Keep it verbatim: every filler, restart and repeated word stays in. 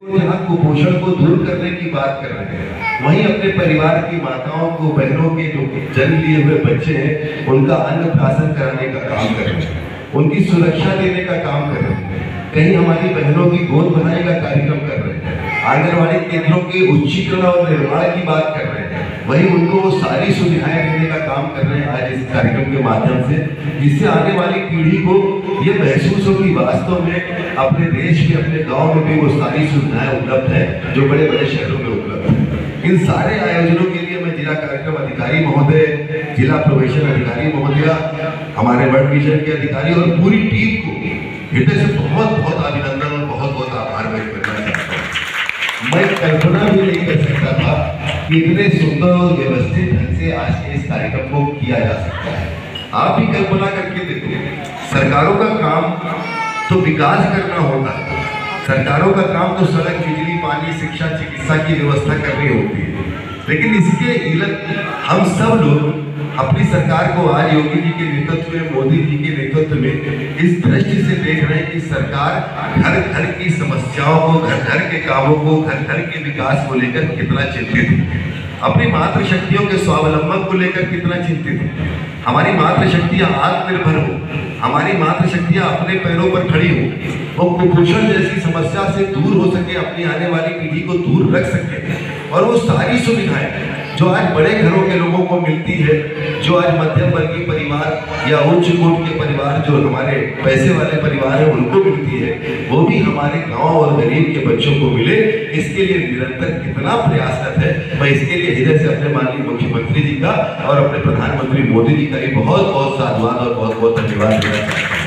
जहाँ कुपोषण को दूर करने की बात कर रहे हैं, वहीं अपने परिवार की माताओं को, बहनों के जो जन्म लिए हुए बच्चे हैं उनका अन्नप्राशन कराने का काम कर रहे हैं, उनकी सुरक्षा देने का काम कर रहे हैं, कहीं हमारी बहनों की गोद भराई का कार्यक्रम कर रहे हैं, आंगनबाड़ी केंद्रों के उच्चीकरण और निर्माण की बात कर रहे हैं, वहीं उनको वो सारी सुविधाएं देने का काम कर रहे हैं आज इस कार्यक्रम के माध्यम से, जिससे आने वाली पीढ़ी को ये महसूस हो कि वास्तव में अपने देश में, अपने गांव में भी वो सारी सुविधाएं उपलब्ध हैं जो बड़े बड़े शहरों में उपलब्ध हैं। इन सारे आयोजनों के लिए मैं जिला कार्यक्रम अधिकारी महोदय, जिला प्रोबेशन अधिकारी महोदया, हमारे वर्ल्ड विजन के अधिकारी और पूरी टीम को हृदय से बहुत बहुत अभिनंदन और बहुत बहुत आभार व्यक्त करना चाहता हूँ। मैं कल्पना भी नहीं कर सकता था कि इतने सुंदर और व्यवस्थित ढंग से आज के इस कार्यक्रम को किया जा सकता है। आप भी कल्पना करके देखो, सरकारों का काम तो विकास करना होता है, सरकारों का काम तो सड़क, बिजली, पानी, शिक्षा, चिकित्सा की व्यवस्था करनी होती है, लेकिन इसके इलत हम सब लोग अपनी सरकार को आज योगी जी के नेतृत्व में, मोदी जी के नेतृत्व में इस दृष्टि से देख रहे हैं कि सरकार घर घर की समस्याओं को, घर घर के कामों को, घर घर के विकास को लेकर कितना चिंतित है, अपनी मातृशक्तियों के स्वावलंबन को लेकर कितना चिंतित है, हमारी मातृशक्तियां आत्मनिर्भर हो, हमारी मातृशक्तियां अपने पैरों पर खड़ी हो, वो कुपोषण जैसी समस्या से दूर हो सके, अपनी आने वाली पीढ़ी को दूर रख सके, और वो सारी सुविधाएं जो आज बड़े घरों के लोगों को मिलती है, जो आज मध्यम वर्गीय परिवार या उच्च कोटि के परिवार, जो हमारे पैसे वाले परिवार हैं उनको मिलती है, वो भी हमारे गांव और गरीब के बच्चों को मिले, इसके लिए निरंतर कितना प्रयासरत है। मैं इसके लिए हृदय से अपने माननीय मुख्यमंत्री जी का और अपने प्रधानमंत्री मोदी जी का भी बहुत बहुत साधुवाद और बहुत बहुत धन्यवाद देना चाहता हूँ।